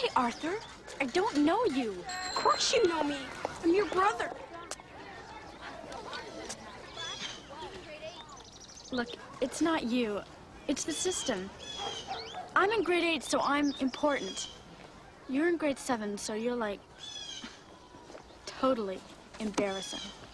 Hey, Arthur. I don't know you. Of course you know me. I'm your brother. Look, it's not you. It's the system. I'm in grade 8, so I'm important. You're in grade 7, so you're like totally embarrassing.